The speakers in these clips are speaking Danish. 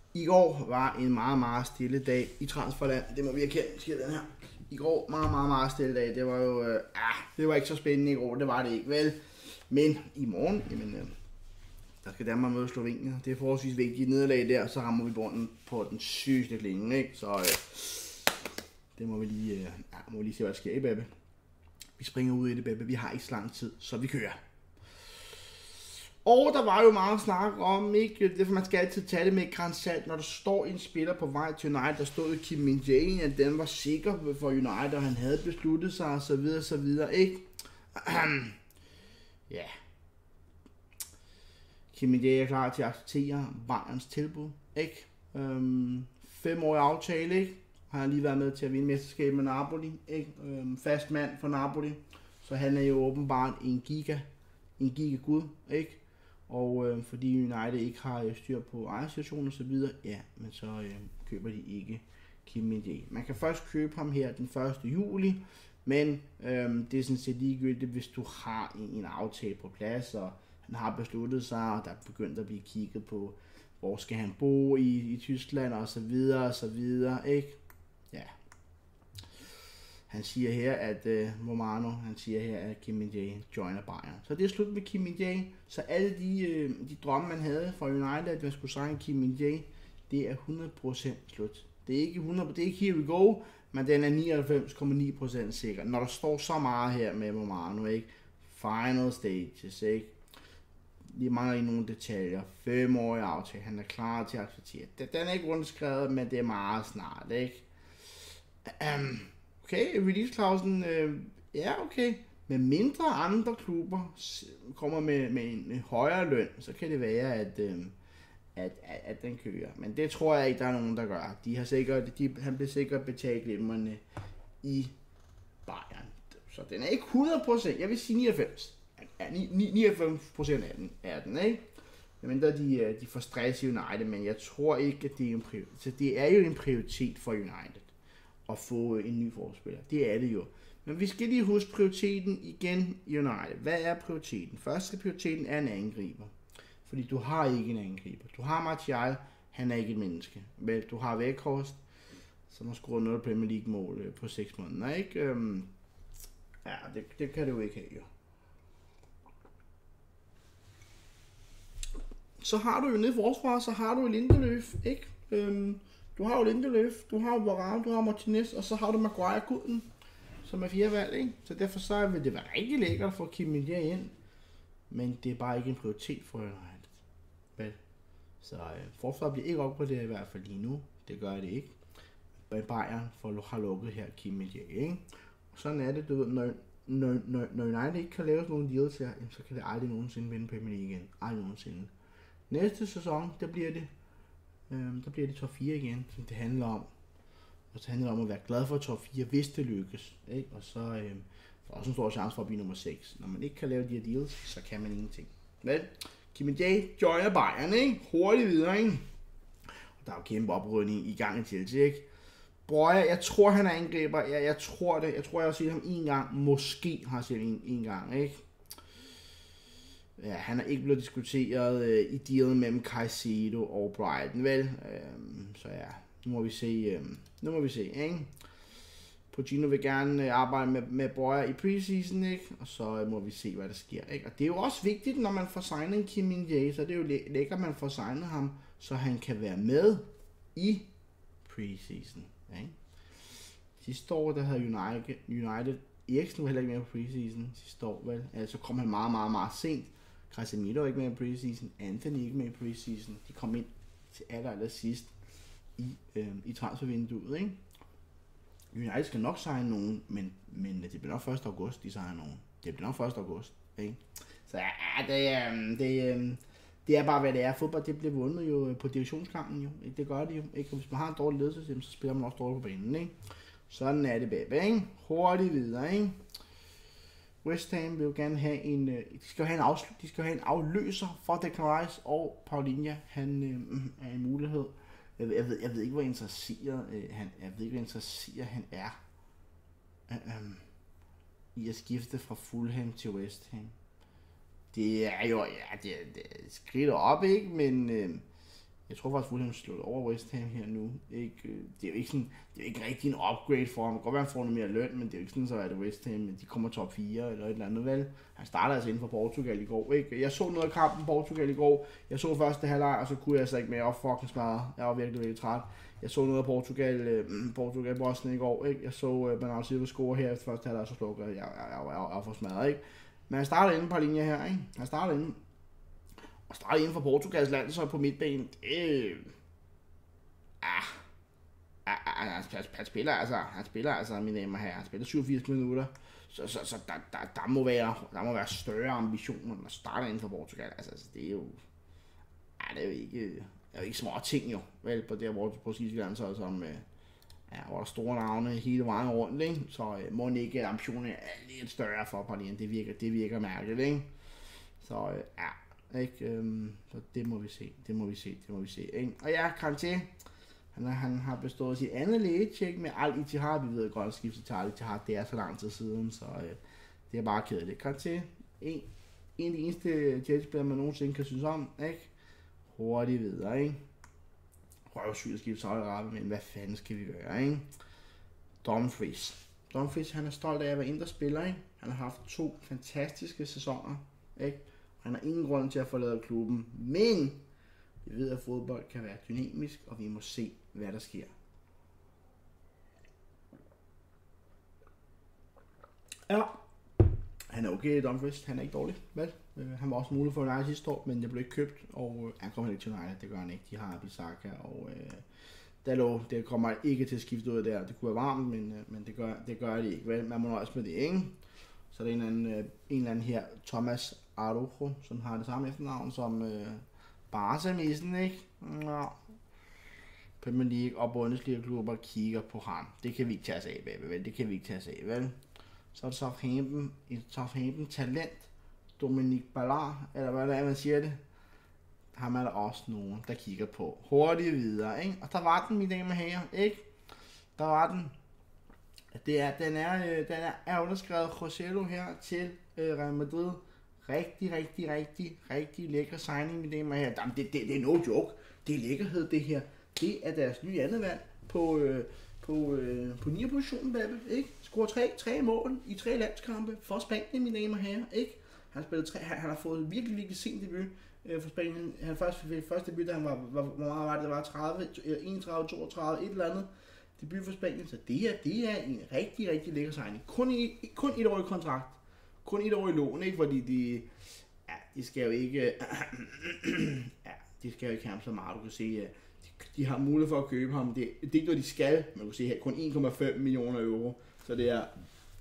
I går var en meget, meget stille dag i transferland. Det må vi erkende, siger den her. I går, meget, meget, meget stille dag. Det var jo, det var ikke så spændende i går, det var det ikke, vel? Men i morgen, jamen, der skal Danmark møde Slovenien. Det er forholdsvis vigtigt. Nederlag der, så rammer vi bunden på den sygeste klinge, ikke? Så det må vi lige, se, hvad der sker i, Bebbe. Vi springer ud i det, Bebbe. Vi har ikke så lang tid, så vi kører. Og der var jo meget snak om, ikke? Det for man skal altid tage det med et gran salt, når der står en spiller på vej til United, der stod jo Kim Min-jae, at den var sikker for United, og han havde besluttet sig, og så videre, så videre, ikke? Ja. Kim Min-jae er klar til at acceptere Bayerns tilbud, ikke? 5-årig aftale, ikke? Har han lige været med til at vinde mesterskabet med Napoli, ikke? Fast mand for Napoli, så han er jo åbenbart en gigagud, ikke? Og fordi United ikke har styr på ejersituationen og så videre, ja, men så køber de ikke Kim Min-jae. Man kan først købe ham her den 1. juli, men det er sådan set ligegyldigt, hvis du har en aftale på plads, og han har besluttet sig, og der er begyndt at blive kigget på, hvor skal han bo i Tyskland og så videre, ikke? Ja. Han siger her, at at Kim Min-jae joiner Bayern. Så det er slut med Kim Min-jae. Så alle de drømme, man havde fra United, at man skulle signe Kim Min-jae, det er 100% slut. Det er ikke 100%, det er ikke here we go, men den er 99,9% sikker. Når der står så meget her med Romano, ikke? Final stages, ikke? Lige mangler i nogle detaljer. 5-årig aftale, han er klar til at acceptere. Den er ikke rundskrevet, men det er meget snart, ikke? Okay, release-klausen, ja okay. Med mindre andre klubber kommer med en højere løn, så kan det være, at den kører. Men det tror jeg ikke, der er nogen, der gør. Han bliver sikkert betalt glimrende i Bayern. Så den er ikke 100%, jeg vil sige 99%. Ja, 99% af den, ikke? Medmindre de får stress i United, men jeg tror ikke, at det er en prioritet. Så det er jo en prioritet for United at få en ny forspiller. Det er det jo. Men vi skal lige huske prioriteten igen i United. Hvad er prioriteten? Første prioriteten er en angriber. Fordi du har ikke en angriber. Du har Martial, han er ikke et menneske. Men du har Weghorst, som har scoret noget Premier League mål på 6 måneder, ikke? Ja, det kan du ikke have, jo. Så har du jo nede i forsvaret, så har du Lindeløf, ikke? Du har jo Lindeløf, du har Varane, du har Martinez, og så har du Maguire-guden, som er 4. valg, ikke? Så derfor vil det være rigtig lækkert at få Kim Min-jae ind, men det er bare ikke en prioritet for United. Vel? Så forsvaret bliver ikke opgraderet i hvert fald lige nu, det gør det ikke. Men Bayern har lukket her Kim Min-jae, ikke? Og sådan er det, du ved, når United ikke kan lave sådan nogle deals her, så kan det aldrig nogensinde vinde Premier League igen. Aldrig nogensinde. Næste sæson, der bliver det top 4 igen, som det handler om. Og så handler det om at være glad for top 4, hvis det lykkes. Ikke? Og så for også en stor chance for at blive nummer 6. Når man ikke kan lave de her deals, så kan man ingenting. Men Kim Min-jae joiner Bayern, ikke? Hurtigt videre, ikke? Og der er jo kæmpe oprydning i gang i Chelsea, ikke? Brøger, jeg tror han er angriber. Jeg tror det. Jeg tror jeg har set ham en gang. Måske har jeg set ham en gang, ikke? Ja, han er ikke blevet diskuteret i dealen mellem Caicedo og Brighton, vel? Så ja, nu må vi se, ikke? Pochettino vil gerne arbejde med Brøger i preseason, ikke? Og så må vi se, hvad der sker, ikke? Og det er jo også vigtigt, når man får signet Kim Min-jae, så det er jo lækkert, at man får signet ham, så han kan være med i preseason, ikke? Sidste år, der havde United Eriksen var heller ikke med på preseason sidste år, vel? Altså kom han meget, meget, meget sent. Casemiro ikke med i preseason, Anthony ikke med i preseason. De kom ind til aller sidst i transfervinduet, ikke? United skal nok signe nogen, men det bliver nok 1. august, de signer nogen. Det bliver nok 1. august, ikke? Så ja, det er bare, hvad det er. Fodbold, det bliver vundet jo på divisionskampen, jo. Det gør det jo, ikke? Og hvis man har en dårlig ledelsessystem, så spiller man også dårligt på banen, ikke? Sådan er det, baby, ikke? Hurtigt videre, ikke? West Ham vil jo gerne have de skal have en afløser for Declan Rice, og Paulinho, han er en mulighed. Jeg ved ikke, hvor interesseret han er i at skifte fra Fulham til West Ham. Det er jo, ja, det er skridt op, ikke? Men Jeg tror faktisk, Fulham slået over West Ham her nu. Ikke, det er jo ikke sådan, det er ikke rigtig en upgrade for ham. Det kan godt være, han får noget mere løn, men det er jo ikke sådan, så er det West Ham, de kommer top 4 eller et eller andet, vel? Han starter altså inden for Portugal i går, ikke? Jeg så noget af kampen Portugal i går. Jeg så første halvleg, og så kunne jeg altså ikke mere fucking smadre. Jeg var virkelig træt. Jeg så noget af Portugal-Bosnien i går, ikke? Jeg så Bernardo Silva score her efter første halvleg, så slukker jeg er for smadret, ikke? Men han starter inde på linjer her, ikke? Han starter inde. Og starte inden for Portugals land, så på midtbanen, han spiller altså, mine damer her, han spiller 87 minutter, så der må være større ambitioner, når starter inden for Portugal, altså det er jo, det er jo ikke små ting jo, vel, på det her portugisiske landshold, som, hvor der er store navne hele vejen rundt, ikke? Så må ikke ambitionen er lidt større for Paulien, det virker mærkeligt, ikke? Så ikke? Så det må vi se, ikke? Og ja, Kanté, han har bestået sit andet lægetjek med Al Ittihad. Vi ved godt, at skifte til Al Ittihad, det er så lang tid siden, så det er bare kedeligt. Kanté, en af de eneste Chelsea-spillere, man nogensinde kan synes om, ikke? Hurtigt videre, ikke? Røvsygt at skifte Saudi-Arabien, men hvad fanden skal vi gøre, ikke? Dumfries, han er stolt af at være indre spiller, ikke? Han har haft 2 fantastiske sæsoner, ikke? Han har ingen grund til at forlade klubben, men vi ved, at fodbold kan være dynamisk, og vi må se, hvad der sker. Ja, han er okay, Dumfries. Han er ikke dårlig, vel? Han var også mulig for United sidste år, men det blev ikke købt, og han kommer ikke til United. Det gør han ikke. De har Bissaka, og det kommer ikke til at skifte ud af der. Det kunne være varmt, men det gør det ikke, vel? Man må nøjes med det, ikke? Så er der en eller anden her, Thomas Araujo, som har det samme efternavn som Barca-missen, ikke? Ja. Premier League og Bundesliga-klubber kigger på ham. Det kan vi ikke tage os af, baby, vel? Det kan vi ikke tage os af, vel? Så er der Southampton talent, Dominic Ballard, eller hvad det er, man siger det. Har man også nogen, der kigger på. Hurtigt videre, ikke? Og der var den, mine damer og herrer, ikke? Der var den. Den er underskrevet Joselu her til Real Madrid. Rigtig lækker signing, mine damer og herrer. Jamen, det er no joke. Det er lækkerhed, det her. Det er deres nye andet valg på 9. positionen, baby, ikke? Scorer 3 mål i 3 landskampe for Spanien, mine damer og herrer, ikke? Han har fået virkelig sen debut for Spanien. Han første debut, da han hvor meget var det? Det var 30, 31, 32, et eller andet debut for Spanien. Så det er en rigtig lækker signing. Kun 1 år i kontrakt. Kun 1 år i lån, ikke? Fordi de skal jo ikke de skal jo ikke have ham så meget. Du kan se, de har mulighed for at købe ham. Det er ikke noget, de skal. Man kan se her, kun 1,5 millioner euro. Så det er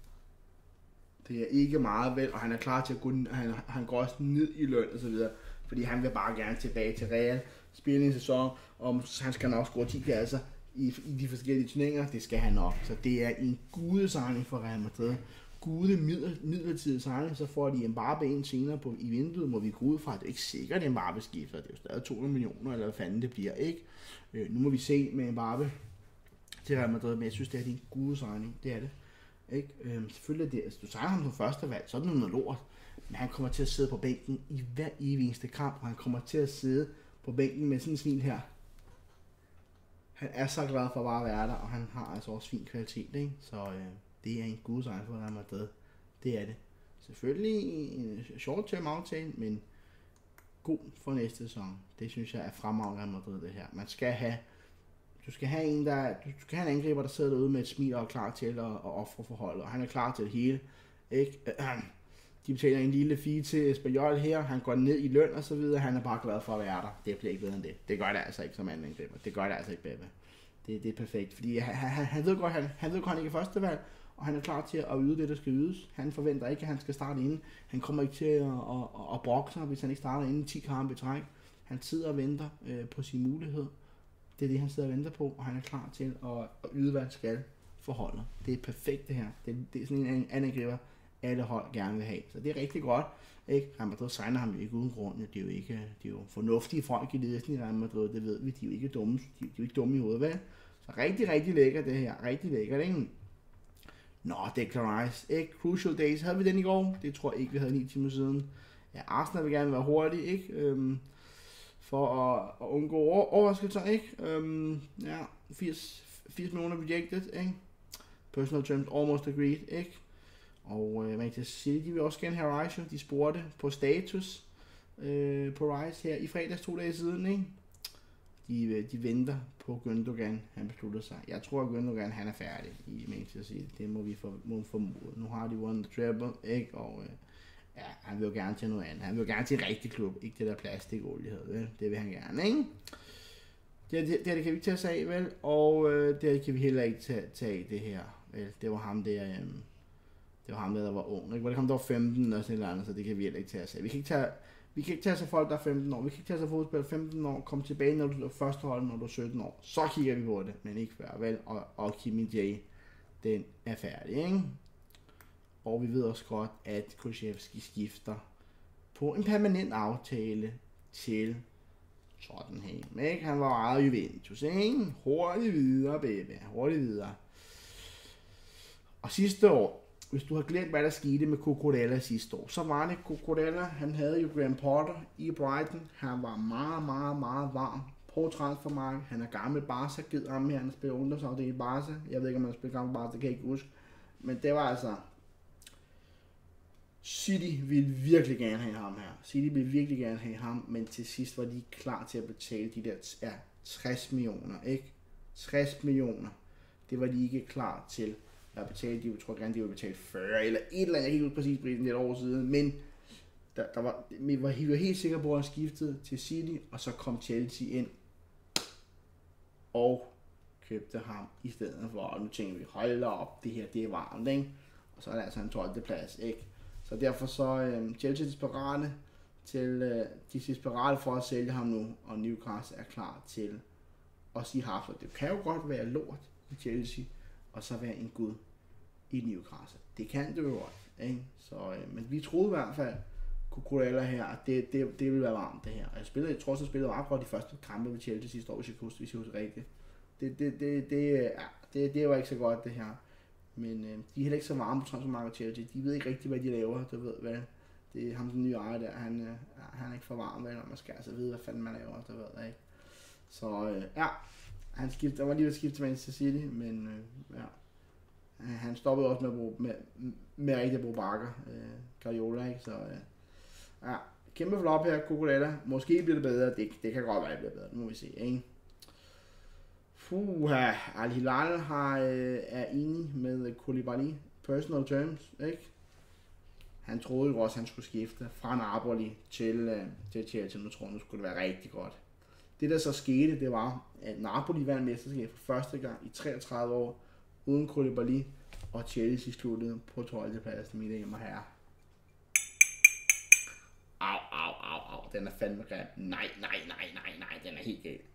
ikke meget vel, og han er klar til at gå, han går også ned i løn og så videre, fordi han vil bare gerne tilbage til Real, spille en sæson, og han skal nok score 10 pladser i de forskellige turneringer, det skal han nok. Så det er en gudesigning for Real Madrid. Midlertidig signing, så får de Mbappé ind senere i vinduet, må vi gå ud fra, at det er ikke sikkert, at Mbappé skifter, det er jo stadig 200 millioner, eller hvad fanden det bliver, ikke? Nu må vi se med Mbappé til Real Madrid, men jeg synes, det er en gudesigning, det er det. Ikke? Selvfølgelig er det, altså, du signer ham som første valg, så er det noget lort, men han kommer til at sidde på bænken i hver eneste kamp, og han kommer til at sidde på bænken med sådan en smil her. Han er så glad for bare at være der, og han har altså også fin kvalitet, ikke? Så det er en gudesign for Real Madrid, det er det. Selvfølgelig en short-term aftale, men god for næste sæson. Det synes jeg er fremragende Real Madrid, det her. Du skal have en angriber, der sidder derude med et smil og er klar til at ofre for holdet, og han er klar til det hele, ikke? De betaler en lille fee til Espanyol her, han går ned i løn og så videre, han er bare glad for at være der. Det bliver ikke bedre end det. Det gør det altså ikke som anden angriber. Det gør det altså ikke, baby. Det er perfekt, fordi han ved godt, han ikke er første valg, og han er klar til at yde det, der skal ydes. Han forventer ikke, at han skal starte inden. Han kommer ikke til at brokke sig, hvis han ikke starter inden 10 kampe i træk. Han sidder og venter på sin mulighed. Det er det, han sidder og venter på, og han er klar til at yde, hvad han skal for holdet. Det er perfekt, det her. Det er sådan en angriber, alle hold gerne vil have. Så det er rigtig godt. Ikke? Real Madrid signer ham jo ikke uden grund. De er jo fornuftige folk i ledelsen i Real Madrid, det ved vi. De er jo ikke dumme. De er jo ikke dumme i hovedet, vel? Så rigtig lækkert det her. Rigtig lækkert, ikke? Nå, Declan Rice. Ikke? Crucial Days. Havde vi den i går? Det tror jeg ikke, vi havde 9 timer siden. Ja, Arsenal vil gerne være hurtig, ikke? for at undgå overraskelser, ikke? Ja, 80 millioner rejected, ikke? Personal terms almost agreed, ikke? Og Manchester City, de vil også gerne have Rice, de spurgte på status på Rice her i fredags 2 dage siden, ikke? De venter på Gündogan, han beslutter sig. Jeg tror, at Gündogan, han er færdig i Manchester City. Det må vi formode. Nu har de vundet treble, ikke? Og ja, han vil jo gerne til noget andet. Han vil jo gerne til en rigtig klub, ikke det der plastikolie hedder, vel? Det vil han gerne, ikke? Det kan vi ikke tage sig af, vel? Og det kan vi heller ikke tage det her, vel? Det var ham der var ung, ikke? Var det ham, der var 15 og sådan et eller andet, så det kan vi heller ikke tage sig af. Vi kan ikke tage sig folk, der er 15 år. Vi kan ikke tage sig fodspil 15 år, komme tilbage, når du er første hold, når du er 17 år. Så kigger vi på det, men ikke før, vel? Og Kimi J, den er færdig, ikke? Og vi ved også godt, at Kulusevski skifter på en permanent aftale til Tottenham, ikke? Han var ejet Juventus, ikke? Hurtigt videre, baby. Hurtigt videre. Og sidste år, hvis du har glemt, hvad der skete med Cucurella sidste år, så var det Cucurella, han havde jo Graham Potter i Brighton. Han var meget, meget, meget varm på transfermarkedet. Han er gammel Barca, givet ham her, han spiller ungdomsafdeling i Barca. Jeg ved ikke, om han spiller gammel Barca, det kan jeg ikke huske. Men det var altså... City ville virkelig gerne have ham her. City ville virkelig gerne have ham, men til sidst var de klar til at betale de der 60 millioner, ikke? 60 millioner. Det var de ikke klar til at betale. De tror gerne, de ville betale 40 eller et eller andet. Jeg kan ikke huske præcis prisen et år siden, men vi var helt sikre på, at han skiftede til City, og så kom Chelsea ind og købte ham i stedet for. Og nu tænker vi, hold op, det her, det er varmt, ikke? Og så er det altså en 12. plads, ikke? Så derfor så Chelsea desperate for at sælge ham nu, og Newcastle er klar til at sige harfler. Det kan jo godt være lort i Chelsea, og så være en gud i Newcastle. Det kan det jo godt, ikke? Så, men vi troede i hvert fald, Cucurella her, at det ville være varmt det her. Og jeg tror også, at spillede ret godt de første kampe ved Chelsea sidste år, hvis jeg husker rigtigt. Det var ikke så godt det her. Men de er heller ikke så varme på transfermarkedet Chelsea. De ved ikke rigtig, hvad de laver. Du ved, hvad det er ham, den nye ejer der. Han er ikke for varm, vel, og man skal altså vide, hvad fanden man laver. Du ved jeg ikke. Så ja, han var lige ved at skifte til Manchester City, men ja. Han stoppede også med rigtig at bruge bakker. Guardiola, ikke? Så ja, kæmpe flop her, Cucurella. Måske bliver det bedre. Det kan godt være, det bliver bedre. Nu må vi se, ikke? Al Hilal er enig med Koulibaly. Personal terms, ikke? Han troede jo også, at han skulle skifte fra Napoli til Chelsea. Nu tror jeg, nu skulle det være rigtig godt. Det der så skete, det var, at Napoli vandt mesterskab for første gang i 33 år uden Koulibaly, og Chelsea sluttede på 12. pladsen, mine damer og herrer. Au. Den er fandme grim. Nej, den er helt galt.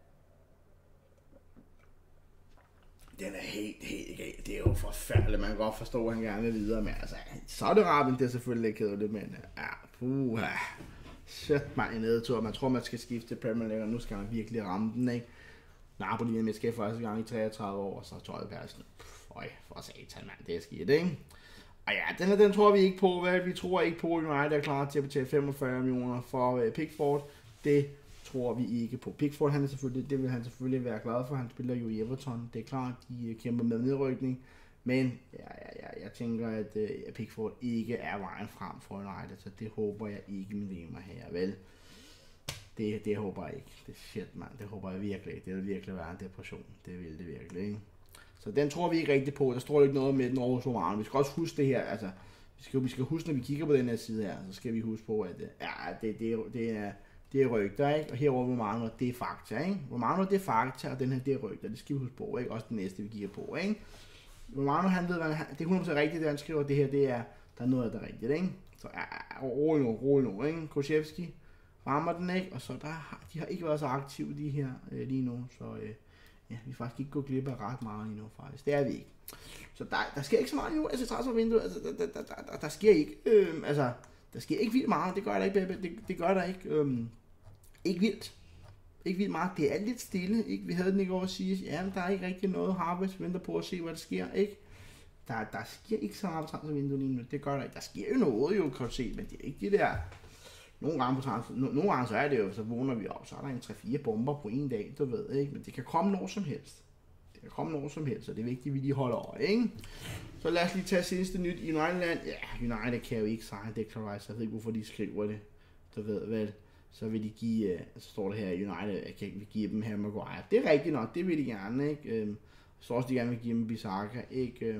Den er helt galt. Det er jo forfærdeligt. Man kan godt forstå, at han gerne vil videre med. Altså, så er det Arabien, det er selvfølgelig ikke kedeligt, men ja, sæt mig i nedtur. Man tror, man skal skifte til Premier League, og nu skal man virkelig ramme den, ikke? Napoli er med skal første gang i 33 år, og så 12 pladsen. For satan, mand, det er skidt, ikke? Og ja, den tror vi ikke på, hvad? Vi tror ikke på, at United er klar til at betale 45 millioner for Pickford. Det tror vi ikke på. Pickford, det vil han selvfølgelig være glad for. Han spiller jo i Everton. Det er klart, de kæmper med nedrykning. Men jeg tænker, at Pickford ikke er vejen frem for United, så det håber jeg ikke, mine damer her, vel? Det håber jeg ikke. Det shit, mand. Det håber jeg virkelig ikke. Det vil virkelig være en depression. Det vil det virkelig, ikke? Så den tror vi ikke rigtig på. Der står ikke noget med den over Romano. Vi skal også huske det her, altså, vi skal huske, når vi kigger på den her side her, så skal vi huske på, at det er rygter, ikke? Og herover Romano, det er fakta, ikke? Romano, det er fakta, og den her, det er rygter. Det skal vi huske på, ikke? Også den næste, vi kigger på, ikke? Romano, han ved, det er 100% rigtigt, det han skriver. Det her, der er noget af det rigtigt, ikke? Så rolig nu, ikke? Kulusevski rammer den, ikke? Og så de har ikke været så aktive, de her, lige nu, så ja, vi faktisk ikke gået glip af ret meget endnu, faktisk. Det er vi ikke. Så der sker ikke så meget endnu, altså transfervinduet, altså der sker ikke, der sker ikke vildt meget, det gør der ikke, baby. Det gør der ikke, ikke vildt meget, det er lidt stille, ikke? Vi havde den ikke over at sige, ja, der er ikke rigtig noget, Harvest venter på at se, hvad der sker, ikke? Der sker ikke så meget transfervinduet lige nu, det gør der ikke, der sker jo noget, jo, kan du se, men det er ikke det der nogle gange så er det jo, så vågner vi op, så er der en 3-4 bomber på en dag, du ved, ikke? Men det kan komme når som helst. Så det er vigtigt, at vi lige holder øje, ikke? Så lad os lige tage sidste nyt i Unitedland. Ja, United kan jo ikke signe Declan Rice, jeg ved ikke, hvorfor de skriver det, du ved vel. Så vil de give, så står der her, United kan vi give dem her Maguire. Det er rigtigt nok, det vil de gerne, ikke? Så også de gerne vil give dem Bissaka, ikke?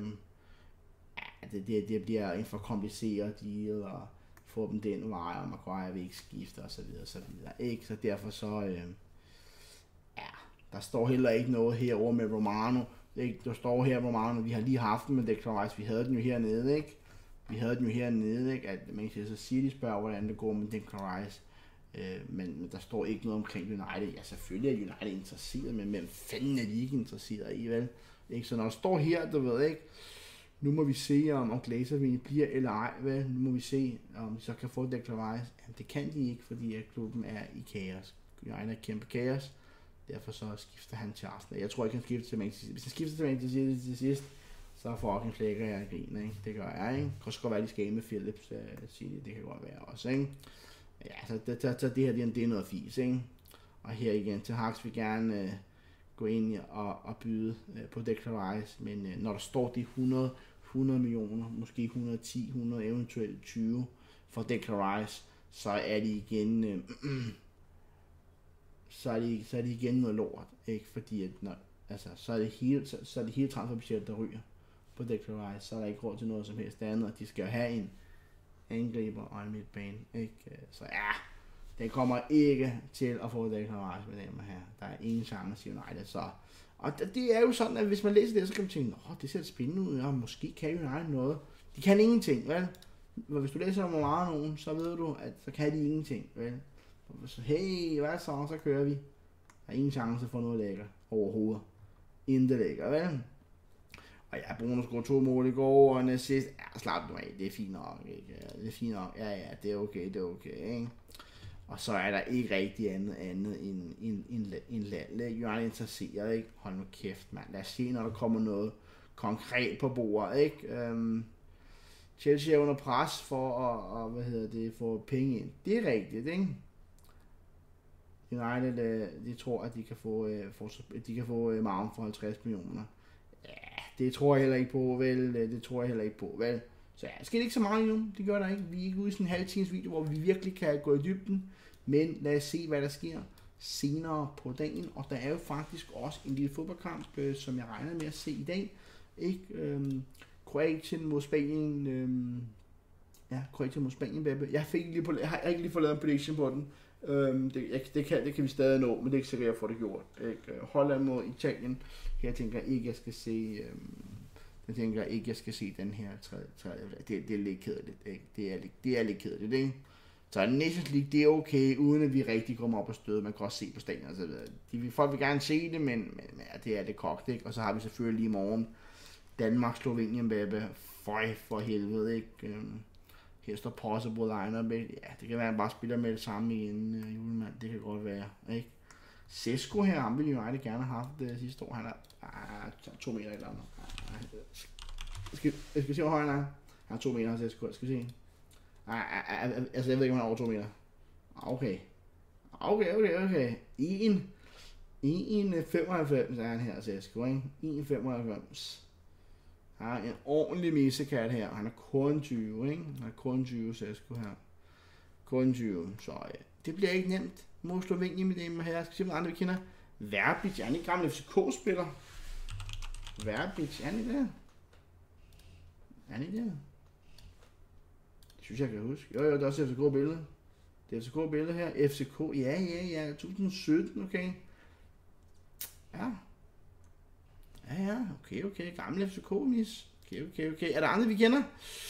Det bliver en for kompliceret deal, og få dem den vej, og Maguire vil ikke skifte, og så videre, ikke? Så derfor så, der står heller ikke noget herover med Romano. Der står her Romano, vi har lige haft den med Declan Rice, vi havde den jo hernede, ikke? At Manchester City spørger, hvordan det går med Declan Rice. Men der står ikke noget omkring United. Ja, selvfølgelig er United interesseret, men hvem fanden er de ikke interesseret i, vel? Ikke? Så når der står her, du ved ikke, nu må vi se, om Glazer bliver eller ej, vel? Nu må vi se, om de så kan få Declan Rice. Jamen, det kan de ikke, fordi at klubben er i kaos. United er kæmpe kaos. Derfor så skifter han til Arsenal. Jeg tror ikke, han skifter til Manchester City. Hvis han skifter til Manchester City til sidst, så får fucking flækker jeg griner, ikke? Det gør jeg, ikke? Det kan også godt være, de skal med Philips City. Det kan godt være også, ikke? Ja, så det her, det er noget fis, ikke? Og her igen, til Hax vil gerne gå ind og byde på Declan Rice, men når der står de 100 millioner, måske 110, 100, eventuelt 20 for Declan Rice, så er de igen, så er det igen noget lort, ikke? Fordi at så er det hele transferbudgettet, der ryger på Declan Rice, så er der ikke råd til noget som helst andet, og de skal jo have en angriber og en midtbane, ikke? Så ja, den kommer ikke til at få Declan Rice med dem her. Der er ingen chance i United, så. Og det er jo sådan, at hvis man læser det, så kan man tænke, det ser spændende ud, og måske kan United noget. De kan ingenting, vel? Hvis du læser om nogen, så ved du, at så kan de ingenting, vel? Så hey, hvad så kører vi. Der er ingen chance for noget lækker overhovedet. Intet lækker, vel? Og ja, Bruno scorede 2 mål i går, og en assist. Ja, slap nu af, det er fint nok, ikke? Det er fint nok, ja, det er okay, ikke? Og så er der ikke rigtig andet end Lalle. Jørgen interesseret, ikke? Hold nu kæft, mand. Lad os se, når der kommer noget konkret på bordet, ikke? Chelsea er under pres for at få penge ind. Det er rigtigt, ikke? United, de tror, at de kan få Mount for 50 millioner. Det tror jeg heller ikke på, vel? Så ja, sker ikke så meget endnu. Det gør der ikke. Vi er ikke ude i sådan en halvtimes video, hvor vi virkelig kan gå i dybden. Men lad os se, hvad der sker senere på dagen. Og der er jo faktisk også en lille fodboldkamp, som jeg regner med at se i dag. Ikke? Kroatien mod Spanien. Kroatien mod Spanien, baby. Jeg har ikke lige fået lavet en prediction på den. Det kan vi stadig nå, men det er ikke sikkert, at jeg får det gjort. Ikke? Holland mod Italien. Her tænker jeg ikke, jeg skal se. Jeg skal se den her tredje. Det er lidt kedeligt. Ikke? Det er lidt kedeligt, ikke? Så Nations League, det er okay, uden at vi rigtig kommer op og støde. Man kan også se på stadion og så videre. Folk vil gerne se det, men det er det kogt, ikke? Og så har vi selvfølgelig i morgen Danmark, Slovenien, baby. Føj for helvede, ikke? Her står possible line-up, ikke? Ja, det kan være, at han bare spiller med det samme igen, julemand. Det kan godt være, ikke? Sesko her, han ville United gerne have haft sidste år. Han er 2 meter eller andet. Jeg skal se, hvor høj han er. Han er 2 meter, Sesko. Skal vi se. Altså, jeg ved ikke, om han er over 2 meter. Okay. 1,95 er han her, Sesko, ikke? 1,95. Han er en ordentlig missekat her. Han er kun 20, ikke? Han er kun 20, Sesko her. Kun 20, så det bliver ikke nemt. Mod Slovenien med dem her. Jeg skal se, hvad andre vi kender. Verbic, er han ikke gammel FCK-spiller? Verbic, er han ikke det? Er han ikke det? Det synes jeg kan huske. Jo, det er også FCK-billede. Det er FCK-billede her. FCK, ja, 2017, okay. Ja, okay. Gammel FCK-mis. Okay. Er der andre, vi kender?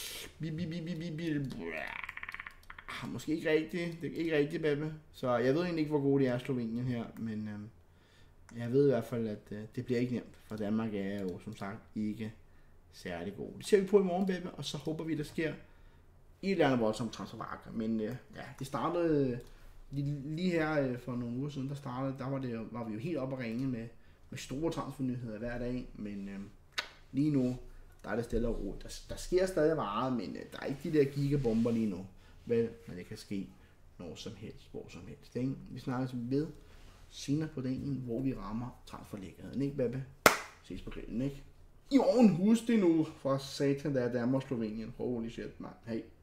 Måske ikke rigtigt. Det er ikke rigtigt, baby. Så jeg ved egentlig ikke, hvor gode de er, Slovenien her. Men jeg ved i hvert fald, at det bliver ikke nemt. For Danmark er jo, som sagt, ikke særlig god. Det ser vi på i morgen, baby. Og så håber vi, der sker et eller andet voldsomt transfermarked. Men det startede lige her for nogle uger siden. Der var vi jo helt oppe at ringe med store transfernyheder hver dag. Men lige nu, der er det stille og roligt. Der sker stadig meget, men der er ikke de der gigabomber lige nu. Vel, men det kan ske når som helst, hvor som helst. Ikke? Vi snakkes ved senere på dagen, hvor vi rammer transferlæggerheden, ikke, Babbe? Ses på grillen, ikke? I morgen, husk det nu, for satan, der er Danmark og Slovenien. Holy shit, mand. Hej.